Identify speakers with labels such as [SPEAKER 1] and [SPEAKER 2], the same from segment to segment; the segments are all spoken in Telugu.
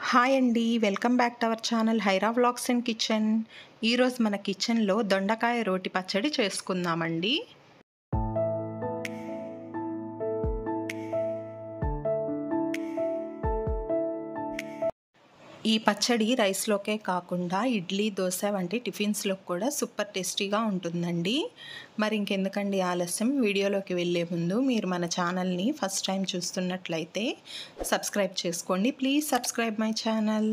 [SPEAKER 1] హాయ్ అండి. Welcome back to our channel Haira vlogs and kitchen. ఈరోజు మన కిచెన్లో దొండకాయ రోటి పచ్చడి చేసుకుందామండి. ఈ పచ్చడి రైస్లోకే కాకుండా ఇడ్లీ, దోశ వంటి టిఫిన్స్లో కూడా సూపర్ టేస్టీగా ఉంటుందండి. మరి ఇంకెందుకండి ఆలస్యం, వీడియోలోకి వెళ్ళే ముందు మీరు మన ఛానల్ని ఫస్ట్ టైం చూస్తున్నట్లయితే సబ్స్క్రైబ్ చేసుకోండి. Please subscribe my channel.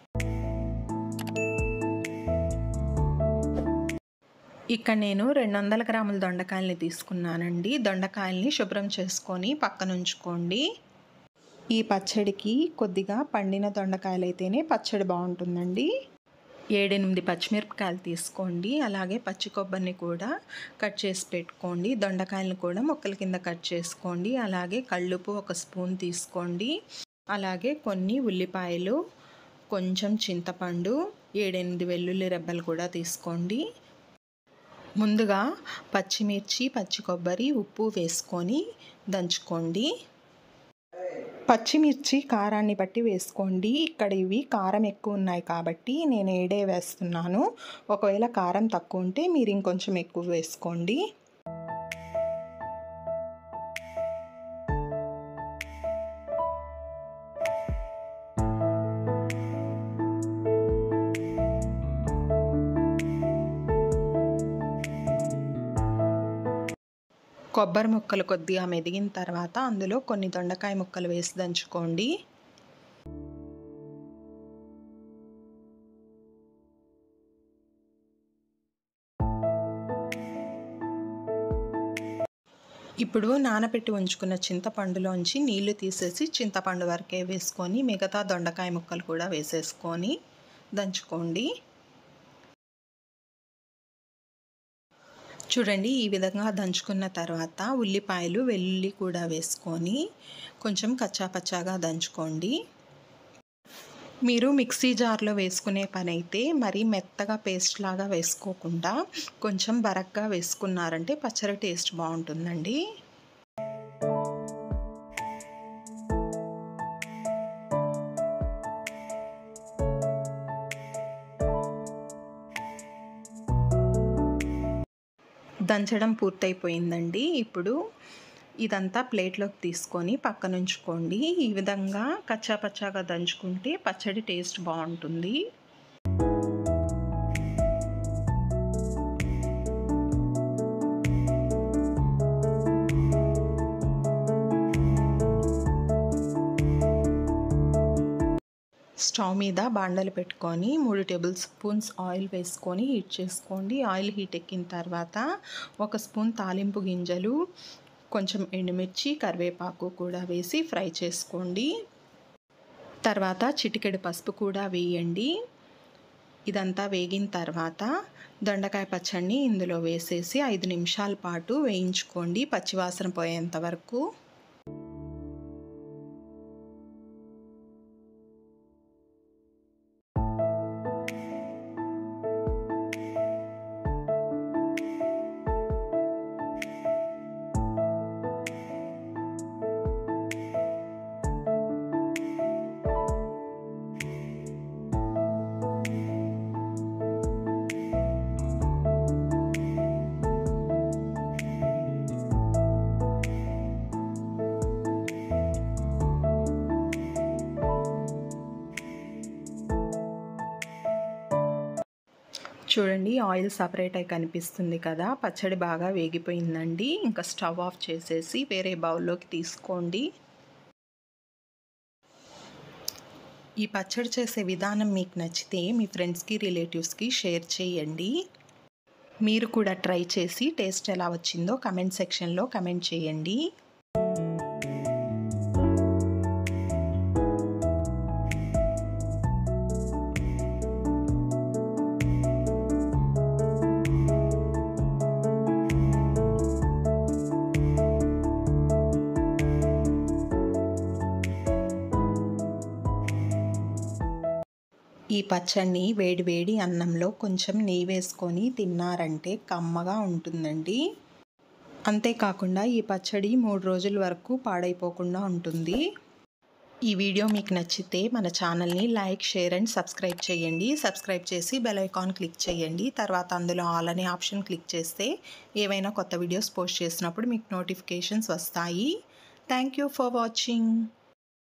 [SPEAKER 1] ఇక్కడ నేను 200 గ్రాముల దొండకాయలని తీసుకున్నానండి. దొండకాయల్ని శుభ్రం చేసుకొని పక్కన ఉంచుకోండి. ఈ పచ్చడికి కొద్దిగా పండిన దొండకాయలు అయితేనే పచ్చడి బాగుంటుందండి. 7-8 పచ్చిమిరపకాయలు తీసుకోండి. అలాగే పచ్చి కొబ్బరిని కూడా కట్ చేసి పెట్టుకోండి. దొండకాయలను కూడా ముక్కల కింద కట్ చేసుకోండి. అలాగే కల్లుప్పు 1 స్పూన్ తీసుకోండి. అలాగే కొన్ని ఉల్లిపాయలు, కొంచెం చింతపండు, 7-8 వెల్లుల్లి రెబ్బలు కూడా తీసుకోండి. ముందుగా పచ్చిమిర్చి, పచ్చి కొబ్బరి, ఉప్పు వేసుకొని దంచుకోండి. పచ్చిమిర్చి కారాన్ని బట్టి వేసుకోండి. ఇక్కడ ఇవి కారం ఎక్కువ ఉన్నాయి కాబట్టి నేను 7 వేస్తున్నాను. ఒకవేళ కారం తక్కువ ఉంటే మీరు ఇంకొంచెం ఎక్కువ వేసుకోండి. కొబ్బరి ముక్కలు కొద్దిగా మెదిగిన తర్వాత అందులో కొన్ని దొండకాయ ముక్కలు వేసి దంచుకోండి. ఇప్పుడు నానబెట్టి ఉంచుకున్న చింతపండులోంచి నీళ్లు తీసేసి చింతపండు వరకే వేసుకొని మిగతా దొండకాయ ముక్కలు కూడా వేసేసుకొని దంచుకోండి. చూడండి, ఈ విధంగా దంచుకున్న తర్వాత ఉల్లిపాయలు, వెల్లుల్లి కూడా వేసుకొని కొంచెం కచ్చాపచ్చాగా దంచుకోండి. మీరు మిక్సీ జార్లో వేసుకునే పని అయితే మరీ మెత్తగా పేస్ట్ లాగా వేసుకోకుండా కొంచెం బరగ్గా వేసుకున్నారంటే పచ్చడి టేస్ట్ బాగుంటుందండి. దంచడం పూర్తయిపోయిందండి. ఇప్పుడు ఇదంతా ప్లేట్లోకి తీసుకొని పక్కన ఉంచుకోండి. ఈ విధంగా కచ్చాపచ్చాగా దంచుకుంటే పచ్చడి టేస్ట్ బాగుంటుంది. స్టవ్ మీద బాండలు పెట్టుకొని 3 టేబుల్ స్పూన్స్ ఆయిల్ వేసుకొని హీట్ చేసుకోండి. ఆయిల్ హీట్ ఎక్కిన తర్వాత 1 స్పూన్ తాలింపు గింజలు, కొంచెం ఎండుమిర్చి, కరివేపాకు కూడా వేసి ఫ్రై చేసుకోండి. తర్వాత చిటికెడు పసుపు కూడా వేయండి. ఇదంతా వేగిన తర్వాత దొండకాయ పచ్చడిని ఇందులో వేసేసి 5 నిమిషాల పాటు వేయించుకోండి, పచ్చివాసన పోయేంత వరకు. చూడండి, ఆయిల్ సపరేట్ అయి కనిపిస్తుంది కదా. పచ్చడి బాగా వేగిపోయిందండి. ఇంకా స్టవ్ ఆఫ్ చేసేసి వేరే బౌల్లోకి తీసుకోండి. ఈ పచ్చడి చేసే విధానం మీకు నచ్చితే మీ ఫ్రెండ్స్కి, రిలేటివ్స్కి షేర్ చేయండి. మీరు కూడా ట్రై చేసి టేస్ట్ ఎలా వచ్చిందో కమెంట్ సెక్షన్లో కమెంట్ చేయండి. ఈ పచ్చడిని వేడి వేడి అన్నంలో కొంచెం నెయ్యి వేసుకొని తిన్నారంటే కమ్మగా ఉంటుందండి. అంతేకాకుండా ఈ పచ్చడి 3 రోజుల వరకు పాడైపోకుండా ఉంటుంది. ఈ వీడియో మీకు నచ్చితే మన ఛానల్ని లైక్, షేర్ అండ్ సబ్స్క్రైబ్ చేయండి. సబ్స్క్రైబ్ చేసి బెల్ ఐకాన్ క్లిక్ చేయండి. తర్వాత అందులో ఆల్ అనే ఆప్షన్ క్లిక్ చేస్తే ఏవైనా కొత్త వీడియోస్ పోస్ట్ చేసినప్పుడు మీకు నోటిఫికేషన్స్ వస్తాయి. Thank you for watching.